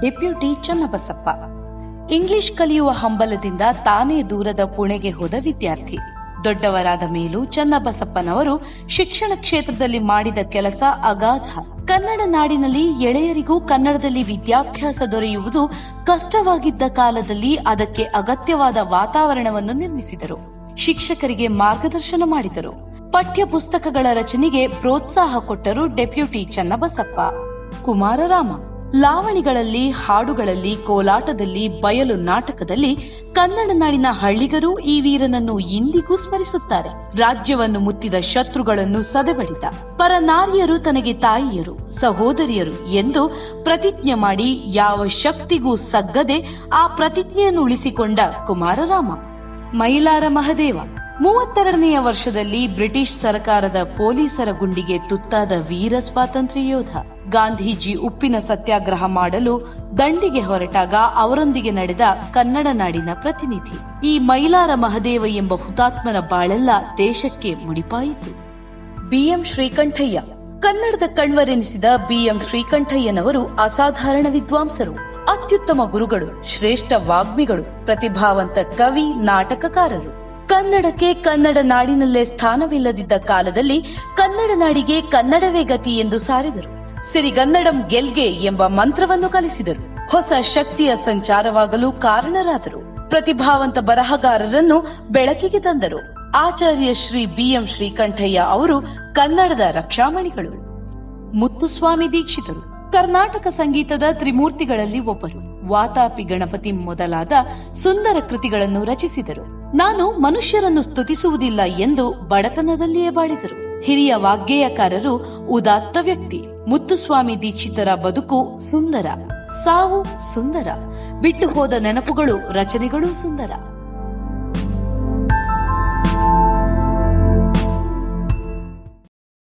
Deputy Channabasappa. English ಕಲಿಯುವ ಹಂಬಲದಿಂದ ತಾನೇ ದೂರದ ಪುಣೆಗೆ ಹೋದ ವಿದ್ಯಾರ್ಥಿ. ದೊಡ್ಡವರಾದ ಮೇಲೂ ಚನ್ನಬಸಪ್ಪನವರು ಶಿಕ್ಷಣ ಕ್ಷೇತ್ರದಲ್ಲಿ ಮಾಡಿದ ಕೆಲಸ ಅಗಾಧ. ಕನ್ನಡ ನಾಡಿನಲ್ಲಿ ಎಳೆಯರಿಗೂ ಕನ್ನಡದಲ್ಲಿ ವಿದ್ಯಾಭ್ಯಾಸ ದೊರೆಯುವುದು ಕಷ್ಟವಾಗಿದ್ದ ಕಾಲದಲ್ಲಿ ಅದಕ್ಕೆ ಅಗತ್ಯವಾದ ವಾತಾವರಣವನ್ನು ನಿರ್ಮಿಸಿದರು. ಶಿಕ್ಷಕರಿಗೆ ಮಾರ್ಗದರ್ಶನ ಮಾಡಿದರು. ಪಠ್ಯ ಪುಸ್ತಕಗಳ ರಚನೆಗೆ ಪ್ರೋತ್ಸಾಹ ಕೊಟ್ಟರು ಡೆಪ್ಯೂಟಿ ಚನ್ನಬಸಪ್ಪ. ಕುಮಾರರಾಮ ಲಾವಣಿಗಳಲ್ಲಿ, ಹಾಡುಗಳಲ್ಲಿ, ಕೋಲಾಟದಲ್ಲಿ, ಬಯಲು ನಾಟಕದಲ್ಲಿ ಕನ್ನಡ ನಾಡಿನ ಹಳ್ಳಿಗರೂ ಈ ವೀರನನ್ನು ಇಂದಿಗೂ ಸ್ಮರಿಸುತ್ತಾರೆ. ರಾಜ್ಯವನ್ನು ಮುತ್ತಿದ ಶತ್ರುಗಳನ್ನು ಸದೆಬಡಿದ ಪರನಾರಿಯರು ತನಗೆ ತಾಯಿಯರು, ಸಹೋದರಿಯರು ಎಂದು ಪ್ರತಿಜ್ಞೆ ಮಾಡಿ ಯಾವ ಶಕ್ತಿಗೂ ಸಗ್ಗದೆ ಆ ಪ್ರತಿಜ್ಞೆಯನ್ನು ಉಳಿಸಿಕೊಂಡ ಕುಮಾರರಾಮ. ಮೈಲಾರ ಮಹದೇವ 32ನೆಯ ವರ್ಷದಲ್ಲಿ ಬ್ರಿಟಿಷ್ ಸರ್ಕಾರದ ಪೊಲೀಸರ ಗುಂಡಿಗೆ ತುತ್ತಾದ ವೀರ ಸ್ವಾತಂತ್ರ್ಯ ಯೋಧ. ಗಾಂಧೀಜಿ ಉಪ್ಪಿನ ಸತ್ಯಾಗ್ರಹ ಮಾಡಲು ದಂಡಿಗೆ ಹೊರಟಾಗ ಅವರೊಂದಿಗೆ ನಡೆದ ಕನ್ನಡ ನಾಡಿನ ಪ್ರತಿನಿಧಿ. ಈ ಮೈಲಾರ ಮಹದೇವ ಎಂಬ ಹುತಾತ್ಮನ ಬಾಳೆಲ್ಲ ದೇಶಕ್ಕೆ ಮುಡಿಪಾಯಿತು. ಬಿಎಂ ಶ್ರೀಕಂಠಯ್ಯ ಕನ್ನಡದ ಕಣ್ವರೆನಿಸಿದ ಬಿಎಂ ಶ್ರೀಕಂಠಯ್ಯನವರು ಅಸಾಧಾರಣ ವಿದ್ವಾಂಸರು, ಅತ್ಯುತ್ತಮ ಗುರುಗಳು, ಶ್ರೇಷ್ಠ ವಾಗ್ಮಿಗಳು, ಪ್ರತಿಭಾವಂತ ಕವಿ, ನಾಟಕಕಾರರು. ಕನ್ನಡಕ್ಕೆ ಕನ್ನಡ ನಾಡಿನಲ್ಲೇ ಸ್ಥಾನವಿಲ್ಲದಿದ್ದ ಕಾಲದಲ್ಲಿ ಕನ್ನಡ ನಾಡಿಗೆ ಕನ್ನಡವೇ ಗತಿ ಎಂದು ಸಾರಿದರು. ಸಿರಿಗನ್ನಡಂ ಗೆಲ್ಗೆ ಎಂಬ ಮಂತ್ರವನ್ನು ಕಲಿಸಿದರು. ಹೊಸ ಶಕ್ತಿಯ ಸಂಚಾರವಾಗಲು ಕಾರಣರಾದರು. ಪ್ರತಿಭಾವಂತ ಬರಹಗಾರರನ್ನು ಬೆಳಕಿಗೆ ತಂದರು. ಆಚಾರ್ಯ ಶ್ರೀ ಬಿಎಂ ಶ್ರೀಕಂಠಯ್ಯ ಅವರು ಕನ್ನಡದ ರಕ್ಷಾಮಣಿಗಳು. ಮುತ್ತುಸ್ವಾಮಿ ದೀಕ್ಷಿತರು ಕರ್ನಾಟಕ ಸಂಗೀತದ ತ್ರಿಮೂರ್ತಿಗಳಲ್ಲಿ ಒಬ್ಬರು. ವಾತಾಪಿ ಗಣಪತಿ ಮೊದಲಾದ ಸುಂದರ ಕೃತಿಗಳನ್ನು ರಚಿಸಿದರು. ನಾನು ಮನುಷ್ಯರನ್ನು ಸ್ತುತಿಸುವುದಿಲ್ಲ ಎಂದು ಬಡತನದಲ್ಲಿಯೇ ಬಾಳಿದರು. ಹಿರಿಯ ವಾಗ್ಗೇಯಕಾರರು, ಉದಾತ್ತ ವ್ಯಕ್ತಿ. ಮುತ್ತುಸ್ವಾಮಿ ದೀಕ್ಷಿತರ ಬದುಕು ಸುಂದರ, ಸಾವು ಸುಂದರ, ಬಿಟ್ಟು ಹೋದ ನೆನಪುಗಳು, ರಚನೆಗಳೂ ಸುಂದರ.